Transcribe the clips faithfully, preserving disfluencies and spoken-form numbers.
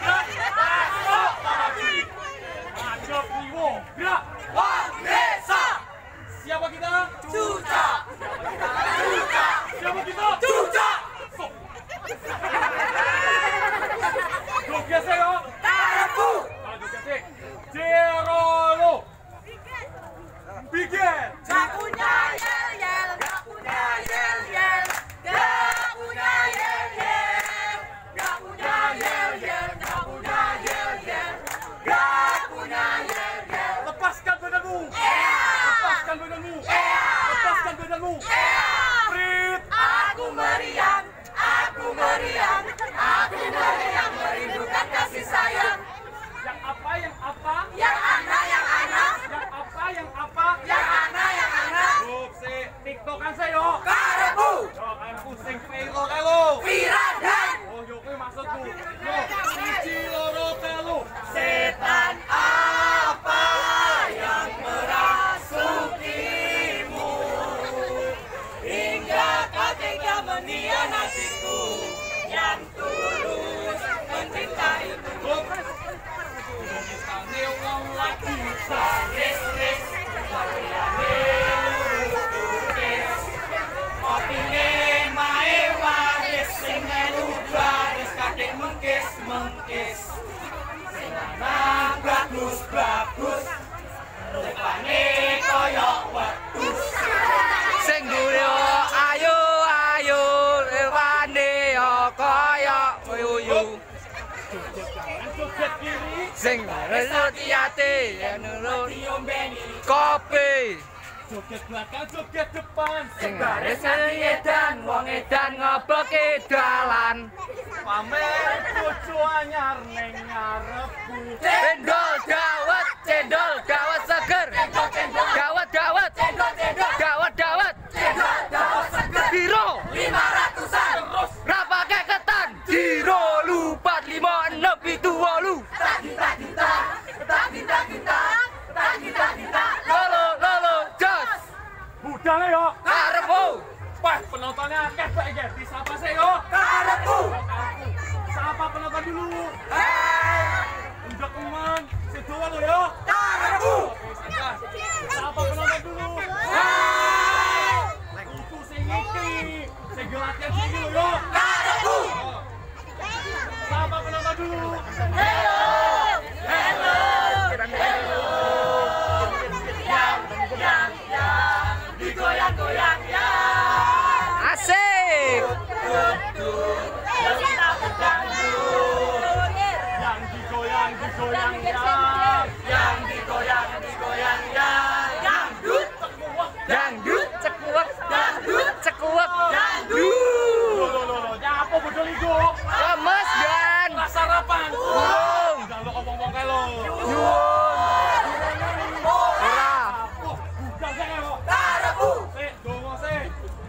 gerak. Masuk, lagi. Adep niwo, gerak. Wong Desa. Siapa kita? Cuca. Cuca. Siapa kita? Cuca. Sok. Joget saya. Karepku. Kalau joget sih. Jerolo. Bikin. Gak punya yel yel, gak punya yel yel, gak punya yel yel, gak punya yel yel, gak punya yel yel, gak punya yel yel. Lepaskan badanmu. Yeah. Lepaskan badanmu. Yeah. Lepaskan badanmu. Yeah. Prit. Aku meriang, aku meriang, aku meriang merindukan kasih sayang. Yang apa? Yang apa? Yang ana, yang ana, Yang apa? Yang apa? yang ana, yang ana. Grup si TikTokan saya. Karepku. Yo, kalian pusing pelo kalau. Pirandan. Oh, yo kuwi maksudku. Yo, siji loro telu. Setan apa yang merasukimu hingga kau tega mengkhianatiku yang tulus mencintaimu. Grup. Kami wong lagi saris-ris, kaliane lurus-lurus, opine mae waris, sing melu baris kadek mengkis-mengkis. Nah, bagus-bagus, rupane koyok wedhus. Sing guyu ayo ayo lewane yo kaya uyuyu. Joget kiri. Sing resoti ati nurut Diombeni, kopi. Joget belakang, joget depan. Sing baris edan wong edan ngobeki dalan. Pamer bojo anyar ning ngarepku. Cendol dawet, cendol dawet seger. Dawet dawet, dawet dawet. Biro lima ratusan. Terus rapake ketan. Biro lupat lima enam pitu wolu. Tak-kita-kita, tak-kita-kita, tak-kita-kita. Lolo lolo jos. budale yo. Karepku. Wah, penontonnya akeh bae iki. Disapa sih yo. Karepku. Sapa penonton dulu. Hei. Udah keman, sedoa lo yo. Karepku. Sapa penonton dulu. Hei. Itu sing iki. Sing latihan sing iki lo yo. Karepku. Sapa penonton dulu. Hello. Hello. Hello. Yang, yang, yang digoyang-goyang ya. Asik. Yang kita pedangdut. Yang digoyang, digoyang ya. Yang digoyang, digoyang ya. Dangdut. Dangdut cekuwek. Dangdut. Cekuwek. Dangdut. Lo lo lo lo, nyapa bodol iku? Lemes gan. Pas sarapan. Burung. Udah lo ngomong-ngomong kae lo. Nyuwun. Ora. Oh, bukan saya lo. Karepku. Sik, dongo sik.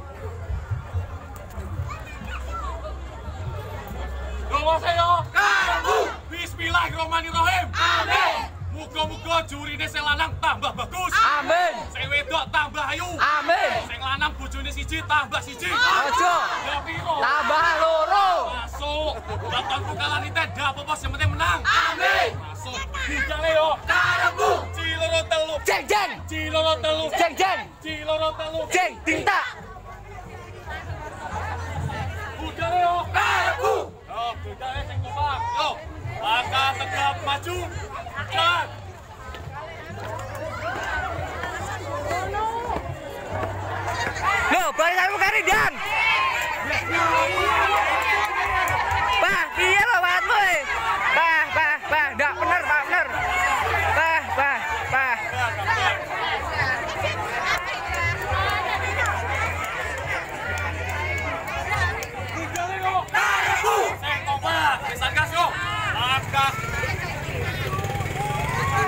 Dongo sik yo. Karepku. Bismillahirrahmanirrahim. Amin. Muga-muga jurine sing lanang tambah bagus. Amin. Sing wedok tambah ayu. Amin. Sing lanang bojone siji tambah siji. Ojo. Ya piro? Tambah loro. Masuk. Batonku kalah niten, gak apa-apa sing penting menang. Amin. Masuk. Dijale yo. Karepku. Ciloro telu. Jeng jeng. Ciloro telu. Jeng jeng. Ciloro telu. Jeng tinta. Budale yo. Karepku. Yo, budale sing kompak. Yo. Langkah tegap maju. Dan Loh, barisanmu kari dan. Bah, piye lo awakmu e? Bah, bah, bah, ndak bener, Pak, bener. Bah, bah, bah. budale yo. Karepku. Sing kompak. Pisan gas yo. Langkah.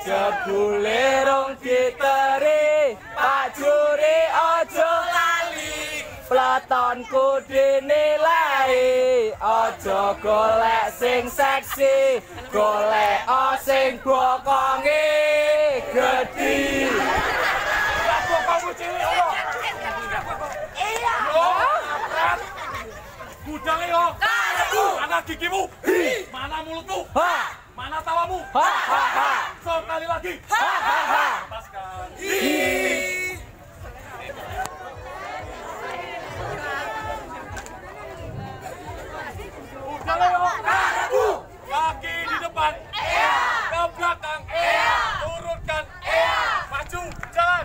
jebule rong diteri, Pak Juri ojo lali, pletonku dinilai, ojo golek sing seksi, golek o sing bokonge gedhi. Kamu cilik ora? Iya. Gudangnya yo. Karepku. Mana gigimu? Hi. Mana mulutmu? Ha. Mana tawamu? Ha ha ha. Sekali lagi. Ha ha ha. Lepaskan. Hi. Gudangnya yo. Karepku. Kaki di depan. Iya. Ke belakang. Iya. Turunkan. Iya. Maju. Jalan.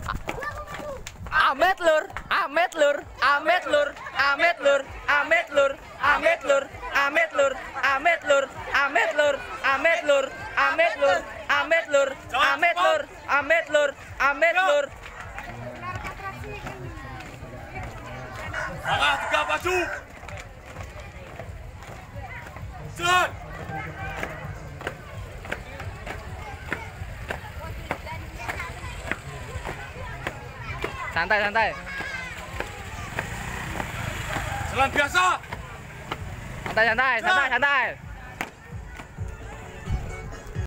Amet lur, amet lur, amet lur, amet lur, amet lur, amet lur, amet lur, amet lur, amet lur, amet lur, amet lur, amet lur, amet lur, amet lur, amet lur. Angkat tiga maju. Jalan. Santai, santai. Jalan biasa. Santai, santai, santai, santai.